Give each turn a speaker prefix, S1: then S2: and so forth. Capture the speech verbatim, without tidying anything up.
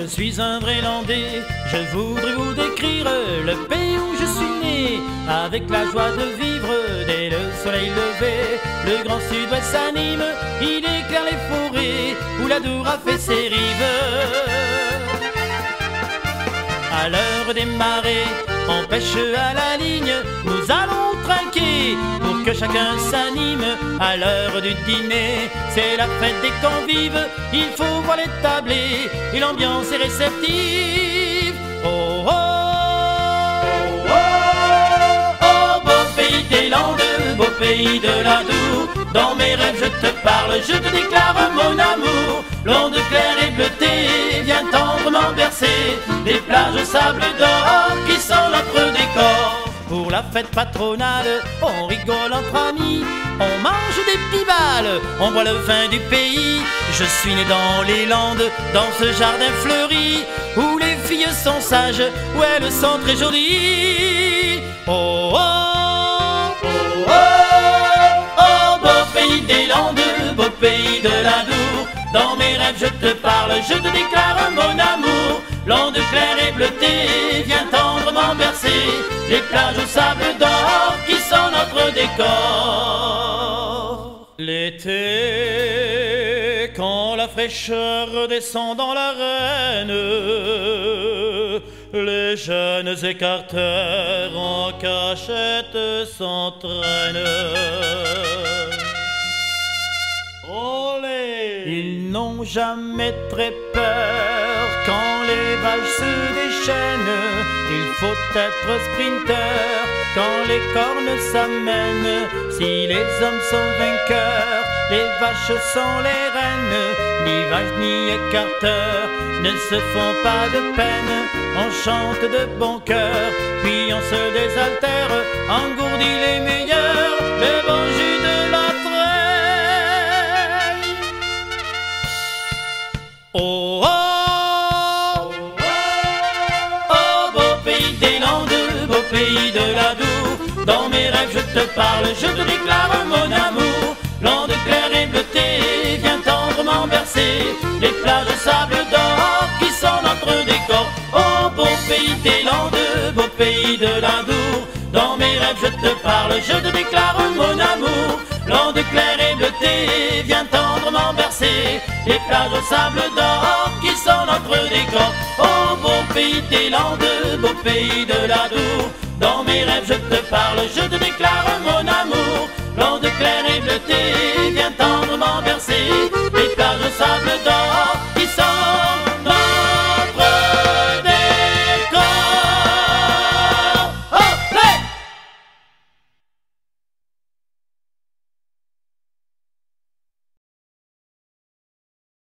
S1: je suis un vrai Landais. Je voudrais vous décrire le pays où je suis né, avec la joie de vivre dès le soleil levé. Le grand sud-ouest s'anime, il éclaire les forêts où la Dour a fait ses rives. À l'heure des marées, on pêche à la ligne, nous allons trinquer pour que chacun s'anime. À l'heure du dîner, c'est la fête des convives, il faut voir les tablés et l'ambiance est réceptive. Oh oh, oh oh, oh beau pays des Landes, beau pays de la Dour. Dans mes rêves je te parle, je te déclare mon amour. L'onde claire et bleutée vient tendrement bercer les plages au sable d'or qui sont notre décor. Pour la fête patronale, on rigole entre amis, on mange des pibales, on boit le vin du pays. Je suis né dans les Landes, dans ce jardin fleuri, où les filles sont sages, où elles sont très jolies. Oh oh, oh oh, oh beau pays des Landes, beau pays de la Dour. Dans mes rêves je te parle, je te déclare mon amour. L'onde claire et bleutée vient tendrement bercer les plages au sable d'or qui sont notre décor. L'été, quand la fraîcheur descend dans l'arène, les jeunes écarteurs en cachette s'entraînent. Ils n'ont jamais très peur quand les vaches se déchaînent. Il faut être sprinter quand les cornes s'amènent. Si les hommes sont vainqueurs, les vaches sont les reines. Ni vaches ni écarteurs ne se font pas de peine. On chante de bon cœur, puis on se désaltère, engourdit les meilleurs, le bon jus de la treille. Oh oh, oh oh, beau pays des Landes, beau pays de la Dour. Dans mes rêves je te parle, je te déclare mon amour. L'onde claire et bleutée vient tendrement bercer les plages de sable d'or qui sont notre décor. Oh beau pays des Landes, beau pays de la Dour. Dans mes rêves je te parle, je te déclare mon amour. L'onde claire et bleutée vient tendrement bercer les plages au sable d'or qui sont notre décor. Oh beau pays des Landes, beau pays de la Dour. Dans mes rêves je te parle, je te déclare mon amour. L'onde claire et bleutée vient tendrement bercer les plages au sable